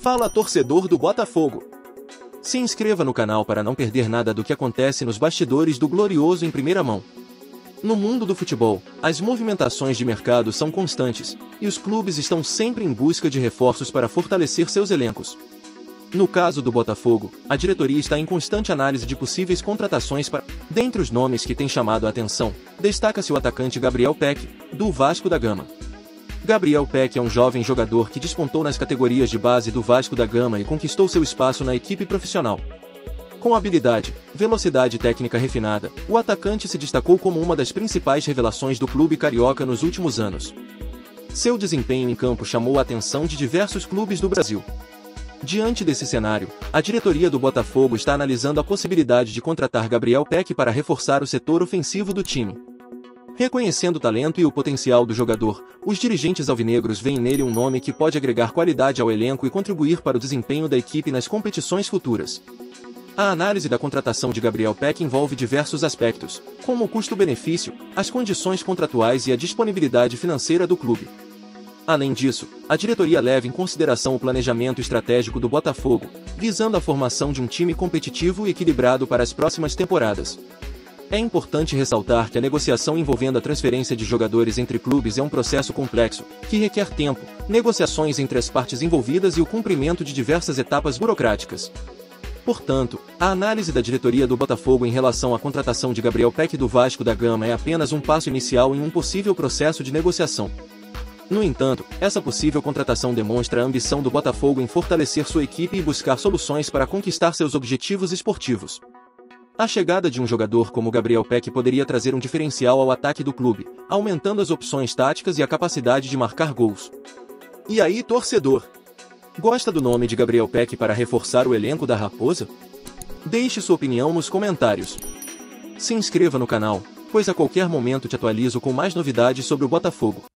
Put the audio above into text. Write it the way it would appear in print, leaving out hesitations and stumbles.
Fala, torcedor do Botafogo! Se inscreva no canal para não perder nada do que acontece nos bastidores do Glorioso em primeira mão. No mundo do futebol, as movimentações de mercado são constantes, e os clubes estão sempre em busca de reforços para fortalecer seus elencos. No caso do Botafogo, a diretoria está em constante análise de possíveis contratações para... Dentre os nomes que têm chamado a atenção, destaca-se o atacante Gabriel Pec, do Vasco da Gama. Gabriel Pec é um jovem jogador que despontou nas categorias de base do Vasco da Gama e conquistou seu espaço na equipe profissional. Com habilidade, velocidade e técnica refinada, o atacante se destacou como uma das principais revelações do clube carioca nos últimos anos. Seu desempenho em campo chamou a atenção de diversos clubes do Brasil. Diante desse cenário, a diretoria do Botafogo está analisando a possibilidade de contratar Gabriel Pec para reforçar o setor ofensivo do time. Reconhecendo o talento e o potencial do jogador, os dirigentes alvinegros veem nele um nome que pode agregar qualidade ao elenco e contribuir para o desempenho da equipe nas competições futuras. A análise da contratação de Gabriel Pec envolve diversos aspectos, como o custo-benefício, as condições contratuais e a disponibilidade financeira do clube. Além disso, a diretoria leva em consideração o planejamento estratégico do Botafogo, visando a formação de um time competitivo e equilibrado para as próximas temporadas. É importante ressaltar que a negociação envolvendo a transferência de jogadores entre clubes é um processo complexo, que requer tempo, negociações entre as partes envolvidas e o cumprimento de diversas etapas burocráticas. Portanto, a análise da diretoria do Botafogo em relação à contratação de Gabriel Pec do Vasco da Gama é apenas um passo inicial em um possível processo de negociação. No entanto, essa possível contratação demonstra a ambição do Botafogo em fortalecer sua equipe e buscar soluções para conquistar seus objetivos esportivos. A chegada de um jogador como Gabriel Pec poderia trazer um diferencial ao ataque do clube, aumentando as opções táticas e a capacidade de marcar gols. E aí, torcedor? Gosta do nome de Gabriel Pec para reforçar o elenco da Raposa? Deixe sua opinião nos comentários. Se inscreva no canal, pois a qualquer momento te atualizo com mais novidades sobre o Botafogo.